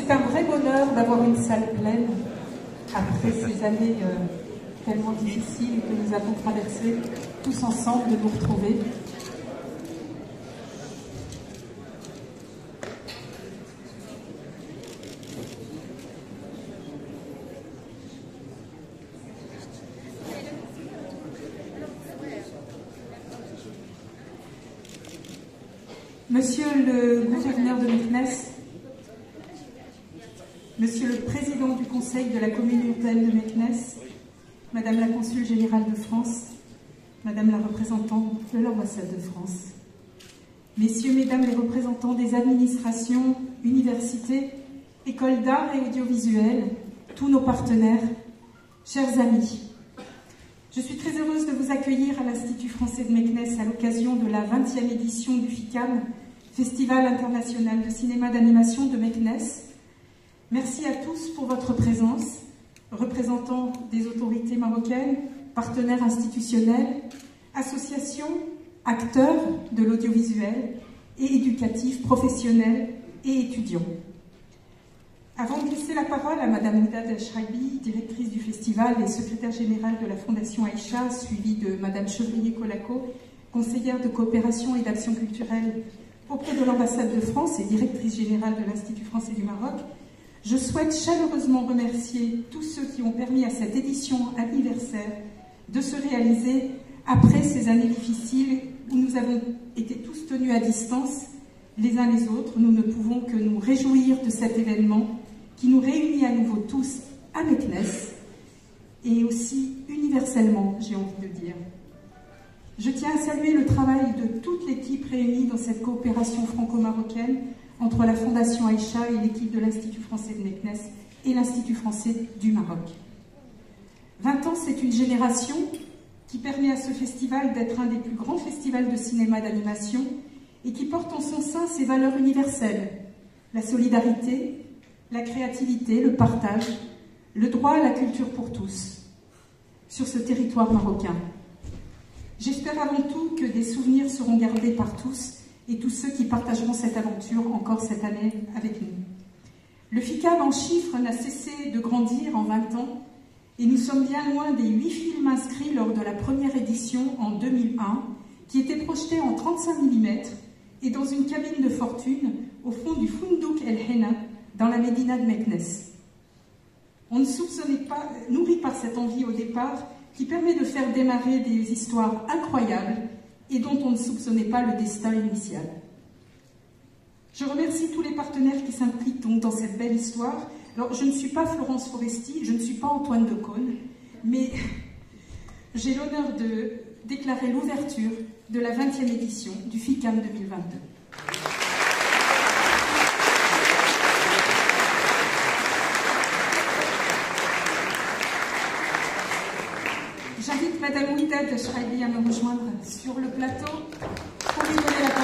c'est un vrai bonheur d'avoir une salle pleine après ces années tellement difficiles que nous avons traversées, tous ensemble, de nous retrouver. Monsieur le gouverneur de Meknès, Monsieur le président du conseil de la commune urbaine de Meknès, Madame la consul générale de France, Madame la représentante de l'ambassade de France, Messieurs, Mesdames les représentants des administrations, universités, écoles d'art et audiovisuel, tous nos partenaires, chers amis, je suis très heureuse de vous accueillir à l'Institut français de Meknès à l'occasion de la 20e édition du FICAM, Festival international de cinéma d'animation de Meknès. Merci à tous pour votre présence, représentants des autorités marocaines, partenaires institutionnels, associations, acteurs de l'audiovisuel et éducatifs, professionnels et étudiants. Avant de laisser la parole à Madame Ouidad Echraibi, directrice du festival et secrétaire générale de la Fondation Aïcha, suivie de Madame Chevrier-Colaco, conseillère de coopération et d'action culturelle auprès de l'ambassade de France et directrice générale de l'Institut français du Maroc, je souhaite chaleureusement remercier tous ceux qui ont permis à cette édition anniversaire de se réaliser après ces années difficiles où nous avons été tous tenus à distance les uns les autres. Nous ne pouvons que nous réjouir de cet événement qui nous réunit à nouveau tous à Meknès et aussi universellement, j'ai envie de dire. Je tiens à saluer le travail de toute l'équipe réunie dans cette coopération franco-marocaine entre la Fondation Aïcha et l'équipe de l'Institut français de Meknès et l'Institut français du Maroc. 20 ans, c'est une génération qui permet à ce festival d'être un des plus grands festivals de cinéma d'animation et qui porte en son sein ses valeurs universelles, la solidarité, la créativité, le partage, le droit à la culture pour tous, sur ce territoire marocain. J'espère avant tout que des souvenirs seront gardés par tous et tous ceux qui partageront cette aventure encore cette année avec nous. Le FICAM en chiffres n'a cessé de grandir en 20 ans et nous sommes bien loin des 8 films inscrits lors de la première édition en 2001 qui étaient projetés en 35 mm et dans une cabine de fortune au fond du Fundouk El Henna dans la Médina de Meknès. On ne soupçonnait pas, nourri par cette envie au départ, qui permet de faire démarrer des histoires incroyables et dont on ne soupçonnait pas le destin initial. Je remercie tous les partenaires qui s'impliquent donc dans cette belle histoire. Alors, je ne suis pas Florence Foresti, je ne suis pas Antoine Decaune, mais j'ai l'honneur de déclarer l'ouverture de la 20e édition du FICAM 2022. J'invite Madame Ouidad Echraibi à me rejoindre sur le plateau pour lui donner la parole.